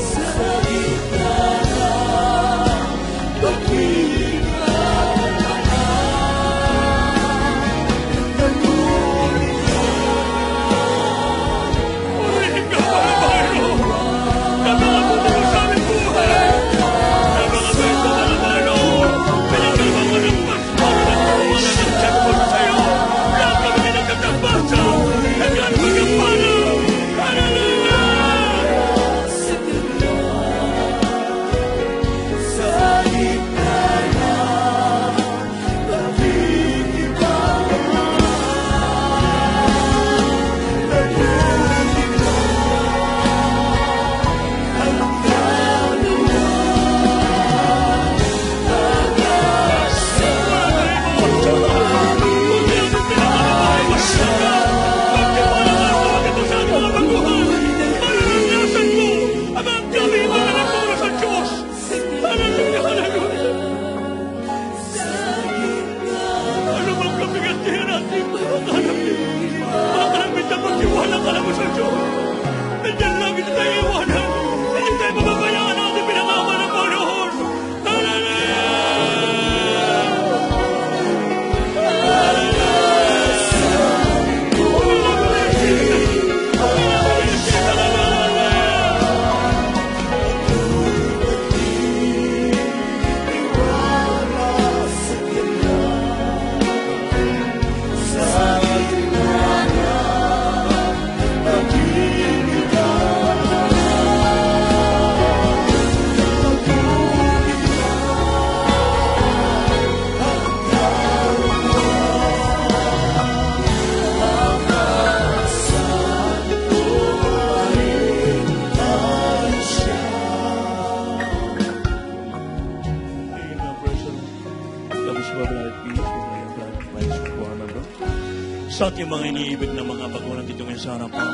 Sa ating mga iniibig na mga baguhan dito ngayon sa harapan,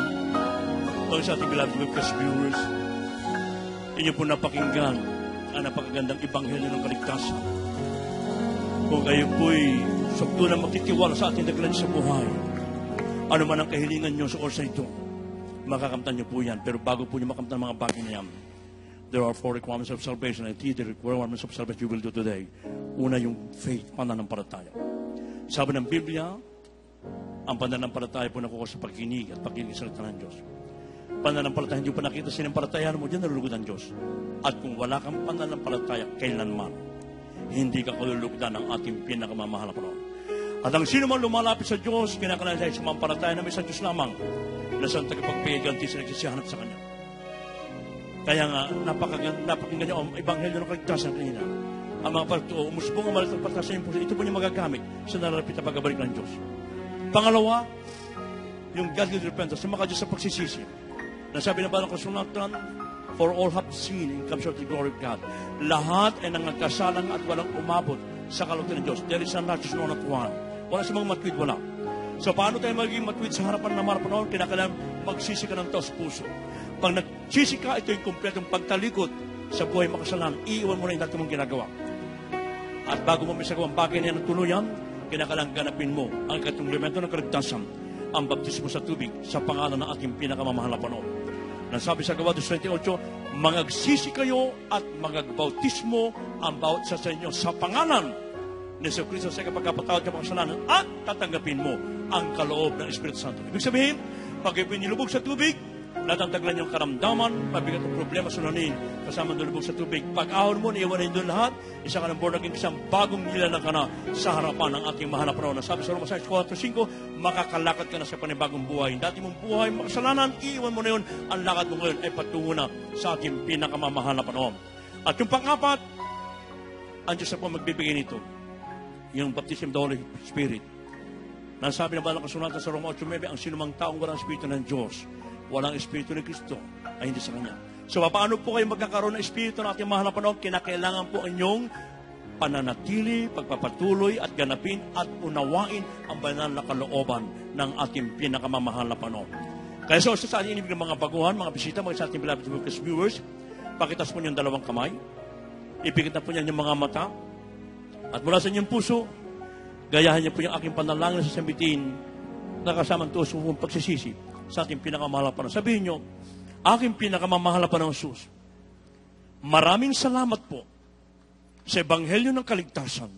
pag sa ating beloved webcast viewers, inyo po napakinggan ang napakagandang ebanghelyo ng kaligtasan. Kung kayo po'y sukto na magtitiwala sa ating daglan sa buhay, ano man ang kahilingan nyo sa orsa ito, makakamtan nyo po yan. Pero bago po nyo makamtan ang mga bagay na yan, there are 4 requirements of salvation. And the requirements of salvation you will do today. Una yung faith, pananampalataya. Sabi ng Biblia, ang pananampalataya po nakuha sa pagkinig at pakinig sa salita ng Diyos. Pananampalataya, hindi po nakita sinampalataya mo, diyan nalulugod ang Diyos. At kung wala kang pananampalataya, kailanman, hindi ka kalulugdan ng ating pinakamamahal na Panginoon. At ang sino man lumalapit sa Diyos, kinakailangan sa sumampalataya na may sa Diyos lamang, na siyang tagapagpahiganti sa nagsisihanap sa Kanya. Kaya nga, napakinggan niyo ang ebanghelyo ng kaligtasan kanina. Ang mga pagtuo, umusbong ang malit ng pagtasan yung puso, ito po niya magagamit sa narapit na pagbabalik ng Diyos. Pangalawa, yung godly repentance, sumakadyo sa pagsisisi. Nasabi na ba ng kasulatan, for all have sinned and come short of the glory of God. Lahat ay nangagkasalang at walang umabot sa kalutan ng Diyos. There is none righteous, no not one. Wala sa mga matwid, wala. So paano tayo magiging matwid sa harapan ng marapanon? Kinakailangan magsisi ka ng taos puso. Pag nagsisi ka, ito yung kumpletong pagtalikod sa buhay makasalanan. Iiwan mo na yung dati mong ginagawa. At bago mo may sagawang bagay na yan ng tuluyan, kinakailangan ganapin mo ang katunglimento ng kaligtasan ang baptismo sa tubig sa pangalan ng ating pinakamamahal na Panginoon. Nasabi sa Gawa 2:28, mangagsisi kayo at magagbautismo ang bawat isa sa inyo sa pangalan ni Yesu Cristo sa kapagkapatawad ng mga kasalanan at tatanggapin mo ang kaloob ng Espiritu Santo. Ibig sabihin, pag pinilubog sa tubig, natantaglan yung karamdaman, mabigat ang problema sunanin kasama nilubog sa tubig. Pag ahon mo, niiwanin doon lahat, isa ka ng born again, isang bagong nilalang ka na sa harapan ng ating mahal na Panginoon. Nasabi sa Roma 6:4-5, makakalakad ka na sa panibagong buhay. Dati mong buhay, makasalanan, iiwan mo na yun. Ang lakad mo ngayon ay patungo na sa ating pinakamamahal na Panginoon. At yung pang-apat, ang Diyos na po magbibigay nito, yung baptism of the Holy Spirit. Nasabi na ba ng kasulatan sa Roma 8:9, ang sinumang taong walang Espiritu ng Diyos, walang Espiritu ni Kristo, ay hindi sa Kanya. So, paano po kayo magkakaroon ng Espiritu ng ating mahal na Panginoon? Kinakailangan po inyong pananatili, pagpapatuloy at ganapin at unawain ang banal na kalooban ng ating pinakamamahal na Panginoon. Kaya sa ating inibig ng mga baguhan, mga bisita, mga sa ating beloved viewers, pakitas po niyong dalawang kamay, ipikit na po niyan yung mga mata, at mula sa inyong puso, gayahan niyo po yung aking panalangin sa sambitin na kasamang tuos ng pagsisisi sa ating pinakamahal na Panginoon. Sabihin niyo, aking pinakamamahal na Panginoon Jesus, maraming salamat po sa Ebanghelyo ng Kaligtasan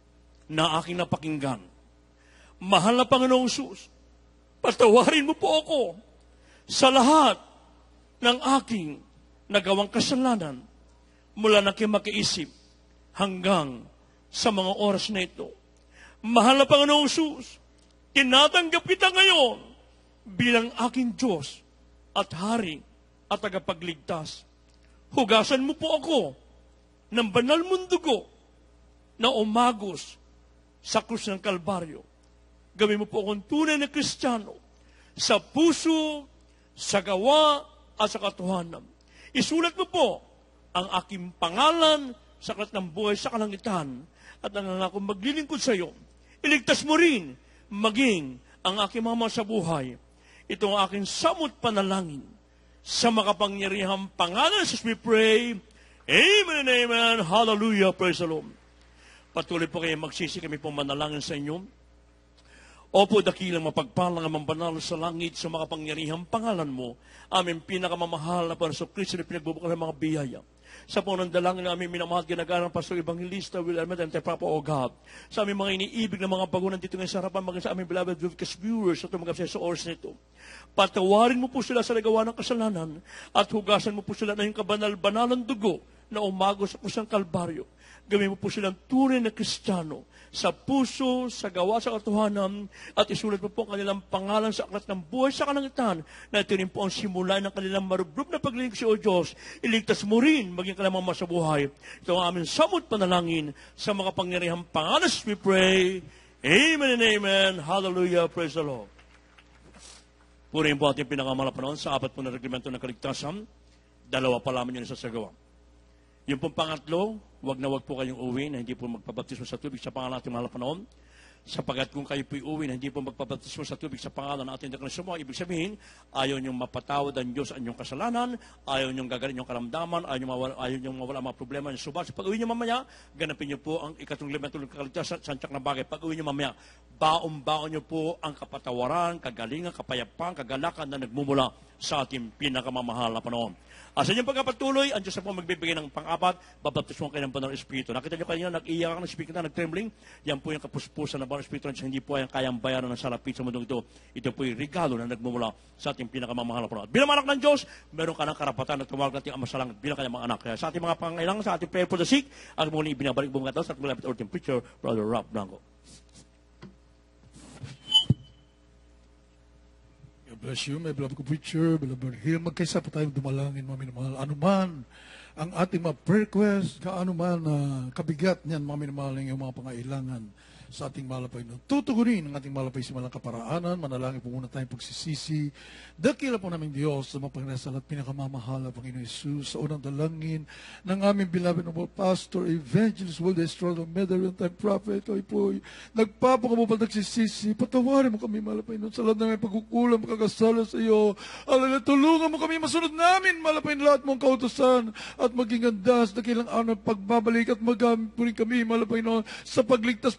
na aking napakinggan. Mahal na Panginoong Jesus, patawarin mo po ako sa lahat ng aking nagawang kasalanan mula na makiisip hanggang sa mga oras na ito. Mahal na Panginoong Jesus, tinatanggap kita ngayon bilang aking Diyos at Hari at tagapagligtas. Hugasan mo po ako ng banal mong dugo na umagos sa krus ng Kalbaryo. Gawin mo po akong tunay na Kristiyano sa puso, sa gawa at sa katotohanan. Isulat mo po ang aking pangalan sa aklat ng buhay sa kalangitan at nangangakong maglilingkod sa iyo. Iligtas mo rin maging ang aking mama sa buhay. Ito ang aking samot panalangin. Sa makapangyarihang pangalan, Jesus we pray. Amen and amen. Hallelujah. Praise the Lord. Patuloy po kayo magsisi, kami po manalangin sa inyo. Opo, dakilang mapagpalang ang banal sa langit sa makapangyarihang pangalan mo. Aming pinakamamahal na Panginoon Kristo na pinagbubukal ng mga biyaya. Sa punong dalangin na aming minamahal ginagalang Pastor Evangelista Will Almeida and Papa O God. Sa aming mga iniibig na mga bagunan dito ngayon sa harapan, maging sa aming beloved viewers at tumagap sa oras nito. Patawarin mo po sila sa nagawa ng kasalanan at hugasan mo po sila na yung kabanal-banalang dugo na umagos sa kusang Kalbaryo. Gawin mo po silang tunay na Kristiyano sa puso, sa gawa, sa katotohanan, at isulat mo po ang kanilang pangalan sa aklat ng buhay sa kalangitan, na ito rin po ang simula ng kanilang marubrub na paglilingkod sa O Diyos. Iligtas mo rin maging kanilang mga masabuhay. Ito ang aming samot panalangin sa mga pangyarihang pangalan. We pray. Amen and amen. Hallelujah. Praise the Lord. Purihin po ating pinakamahal na panahon sa apat po na reglamento ng kaligtasan. Dalawa pa lamang yun isasagawa. Yung pong pangatlo, wag na wag po kayong uwi na hindi po magpabaptismo sa tubig sa pangalan ng ating mahal na Panginoon. Sapagat kung kayo po'y uwi na hindi po magpabaptismo sa tubig sa pangalan ng ating deklarasyon mo, ibig sabihin, ayaw niyong mapatawad ang Diyos ang inyong kasalanan, ayaw niyong gagarin yung karamdaman, ayaw niyong mawala mga problema ng suba. So pag uwi niyo mamaya, ganapin niyo po ang ikatlong elemento ng kaligtasan, santyak na bagay. Pag uwi niyo mamaya, baon niyo po ang kapatawaran, kagalingan, kapayapang, kagalakan na nagmumula sa ating pinakamamahal na Panginoon. Sa inyong pagkapatuloy, ang Diyos na po magbibigay ng pang-apat, babaptismo kayo ng Banal Espiritu. Nakita niyo kanina, nag-iyak ng Espiritu na nag-trembling. Yan po yung kapuspusan ng Banal Espiritu na hindi po yung kayang bayaran ng salapit sa mundong ito. Ito po yung regalo na nagmumula sa ating pinakamamahal na Panginoon. Bilang anak ng Diyos, meron ka ng karapatan na tumawag natin ang masalang bilang kanyang mga anak. Kaya sa ating mga pangailangan, sa ating prayer for the sick, ang muling binabalik buong kataos at malapit ordained preacher, Brother Rob Blanco. Bless you, my beloved preacher, beloved Hill. Magkaisa po tayong dumalangin, mga minamahal. Ano man ang ating mga prayer request, kaano man kabigat niyan, mga minamahal, yung mga pangailangan sa ating malapay. Tutugunin ang ating malapay sa malang kaparaanan. Manalangin po muna tayong pagsisisi. Dakila po namin Diyos sa mga Panginoon at pinakamamahal na Panginoon Jesus sa unang dalangin ng aming beloved na Pastor, Evangelist, World Estrada, Medal Time Prophet. Kami po nagpapakamupal nagsisisi. Patawarin mo kami malapay nun sa lahat ng may pagkukulang, makakasala sa iyo. Alala, tulungan mo kami masunod namin malapay na lahat mong kautosan at maging andas. Dakilang ano pagbabalik at magamit po rin kami malapay nun sa pagligtas pa ng marami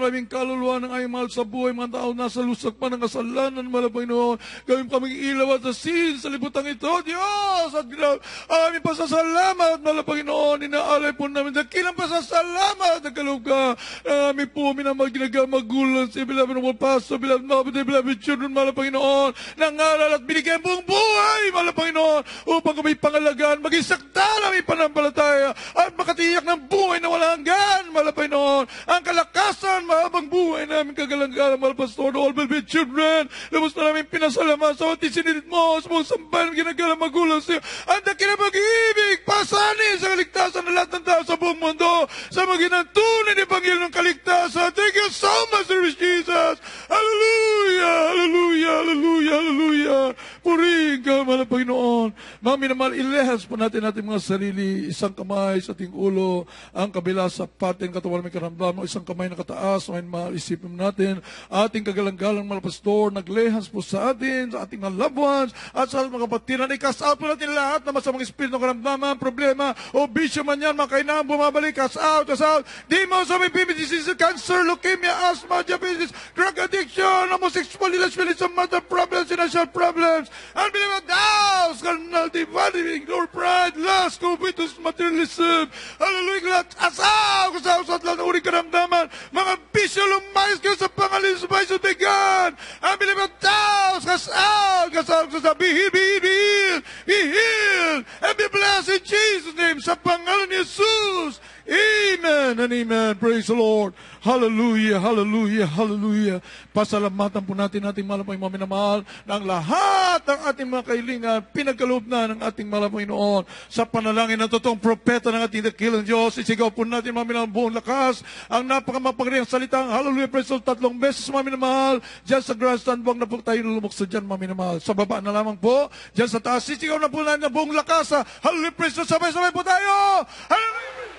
aming kaluluwa ng aming mahal sa buhay, mga tao nasa lusak pa ng kasalanan, mahal na Panginoon. Gawin kaming ilaw at asin sa libutang ito, Diyos. At aming pasasalamat, mahal na Panginoon. Inaalay po namin dakilang pasasalamat na kaloob ka. Aming po minamahal ginagamagulan sa beloved ng mga pastor, beloved mga beloved children, mahal na Panginoon. Nangaral at binigyan buong buhay, mahal na Panginoon, upang kami pangalagaan, maging sakta namin panampalataya at makatiyak ng buhay na walang hanggan, mahal na Panginoon. Ang kalakasan, mahabang buhay namin kagalang-galang, mahal Pastor, all beloved children. Lubos na namin pinasalamat sa ating sinilid mo, sa mga sambahan ginagalang magulang sa iyo. Ang dakilang pag-ibig, pasanin sa kaligtasan ng lahat ng tao sa buong mundo, sa maginang tunay ng Ebanghelyo ng kaligtasan. Thank you so much, Lord Jesus. Hallelujah, hallelujah, hallelujah, hallelujah. Purihin ka, mahal na Panginoon. Mga minamahal, ilehas po natin mga sarili, isang kamay sa ating ulo, ang kabila sa pating katawan may karamdaman, isang kamay na kataas, may mahal, isipin natin, ating kagalang-galang mga pastor, naglehas po sa atin, sa ating mga loved ones, at sa mga kapatiran, i-cast out po natin lahat na masamang espiritu ng karamdaman, problema, o bisyo man yan, mga kainang bumabalik, cast out, demons, disease, cancer, leukemia, asthma, diabetes, drug addiction, homosexual, lesbianism, mother problems, financial problems, unbelievable doubts, carnal, dividing, Lord, pride, lust, covetous, materialism, hallelujah, asaw, kasaw, sa lahat ng uring karamdaman, mga bisyo, lumayos kayo sa pangalan sa Bahay sa Bigan, unbelievable doubts, kasaw, be healed, be healed, be healed, be healed, and be blessed in Jesus' name, sa pangalan ni Jesus. Amen and amen. Praise the Lord. Hallelujah, hallelujah, hallelujah. Pasalamatan po natin ating mahal na minamahal ng lahat ng ating mga kailingan, pinagkaloob na ng ating mahal na Panginoon sa panalangin ng totoong propeta ng ating dakilang Diyos. Isigaw po natin mga minamahal buong lakas ang napakamapagriang salitang hallelujah, praise the Lord, 3 beses mga minamahal. Diyan sa grandstand, buwag na po tayo lumukso dyan mga minamahal. Sa baba na lamang po, dyan sa taas, isigaw na po natin ng buong lakas. Hallelujah, praise the Lord, sabay-sabay po tayo. Hallelujah.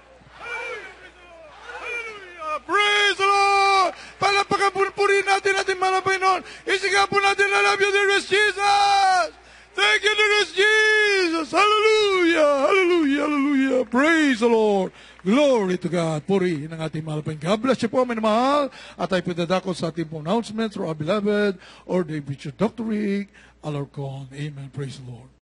Praise the Lord! Palapakan po rin natin mahal na Panginoon. Isigaw po natin, I love you, dearest Jesus! Thank you, dearest Jesus! Hallelujah! Hallelujah! Hallelujah! Praise the Lord! Glory to God! Puri ng ating mahal na Panginoon. God bless you po, minamahal. At tayo pinadakot sa ating po announcements or our beloved or the future Dr. Rick Alarcon. Amen. Praise the Lord.